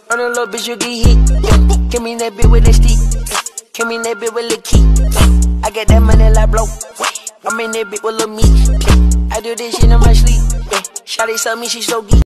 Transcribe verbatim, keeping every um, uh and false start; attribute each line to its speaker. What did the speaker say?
Speaker 1: On a little bitch, you get hit. Yeah. Give me that bitch with the stick. Yeah. Give me that bitch with the key. Yeah. I get that money like blow. I'm in that bitch with little meat. Yeah. I do this shit in my sleep. Yeah. Shawty tell me she so geek.